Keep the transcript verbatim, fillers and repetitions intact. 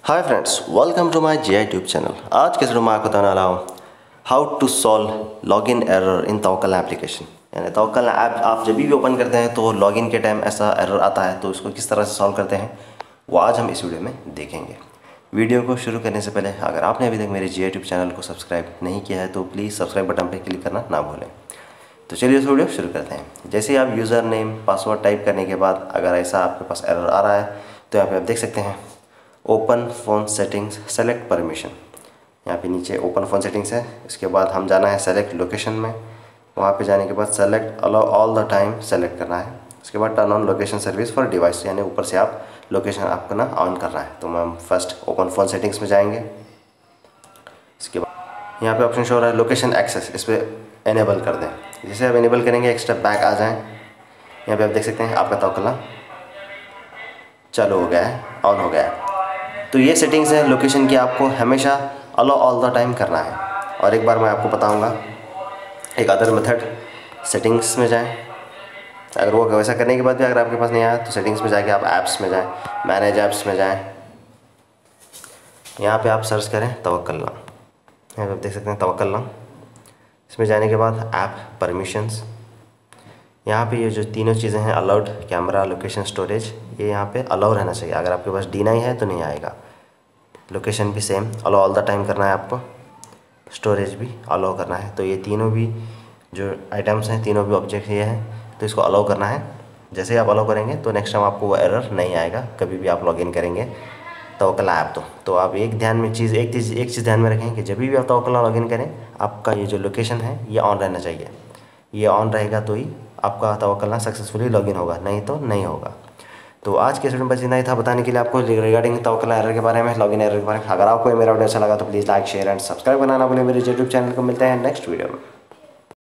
Hi friends, welcome to my G I tube channel. आज के video में आपको बताने वाला हूँ how to solve login error in Tawakkal application. यानी तवक्कल ऐप आप जब भी ओपन करते हैं तो लॉगिन के टाइम ऐसा एरर आता है, तो इसको किस तरह से सॉल्व करते हैं वो आज हम इस वीडियो में देखेंगे। वीडियो को शुरू करने से पहले अगर आपने अभी तक मेरे जी आई ट्यूब चैनल को सब्सक्राइब नहीं किया है तो प्लीज़ सब्सक्राइब बटन पर क्लिक करना ना भूलें। तो चलिए इस वीडियो शुरू करते हैं। जैसे ही आप यूज़र नेम पासवर्ड टाइप करने के बाद अगर ऐसा आपके पास एरर आ रहा है तो यहाँ पे आप देख सकते हैं open phone settings select permission. यहाँ पे नीचे ओपन फ़ोन सेटिंग्स है। इसके बाद हम जाना है सेलेक्ट लोकेशन में। वहाँ पे जाने के बाद select allow all the time select करना है। उसके बाद turn on location service for device, यानी ऊपर से आप लोकेशन आपको ना ऑन करना है। तो हम फर्स्ट ओपन फ़ोन सेटिंग्स में जाएंगे। इसके बाद यहाँ पे ऑप्शन शो हो रहा है लोकेशन एक्सेस, इस पर एनेबल कर दें। जैसे आप एनेबल करेंगे एक स्टेप बैक आ जाएँ। यहाँ पे आप देख सकते हैं आपका तवक्कल चालू हो गया है, ऑन हो गया है। तो ये सेटिंग्स है लोकेशन की, आपको हमेशा अलाउ ऑल द टाइम करना है। और एक बार मैं आपको बताऊंगा एक अदर मेथड। सेटिंग्स में जाएं। अगर वो वैसा करने के बाद भी अगर आपके पास नहीं आया तो सेटिंग्स में जाके आप ऐप्स में जाएं, मैनेज ऐप्स में जाएं। यहाँ पे आप सर्च करें तवक्कल। यहाँ पे आप देख सकते हैं तवक्कल। इसमें जाने के बाद ऐप परमिशंस, यहाँ पे ये जो तीनों चीज़ें हैं अलाउड, कैमरा, लोकेशन, स्टोरेज, ये यहाँ पे अलाउ रहना चाहिए। अगर आपके पास डी नाइन है तो नहीं आएगा। लोकेशन भी same allow all the time करना है आपको, स्टोरेज भी अलाउ करना है। तो ये तीनों भी जो आइटम्स हैं, तीनों भी ऑब्जेक्ट ये हैं, तो इसको अलाउ करना है। जैसे ही आप अलाउ करेंगे तो नेक्स्ट टाइम आपको वो एरर नहीं आएगा कभी भी आप लॉगिन करेंगे तवक्कल ऐप। तो तो आप एक ध्यान में चीज़ एक चीज़ एक चीज़ ध्यान में रखें कि जब भी आप तवक्कल लॉगिन करें आपका ये जो लोकेशन है ये ऑन रहना चाहिए। ये ऑन रहेगा तो ही आपका तवक्कल सक्सेसफुली लॉगिन होगा, नहीं तो नहीं होगा। तो आज के वीडियो में बस इतना ही था बताने के लिए आपको रिगार्डिंग तवक्कल एरर के बारे में, लॉगिन एरर के बारे में। अगर आपको मेरा वीडियो अच्छा लगा तो please like share and subscribe करना ना भूलें मेरे यूट्यूब चैनल को। मिलते हैं नेक्स्ट वीडियो में।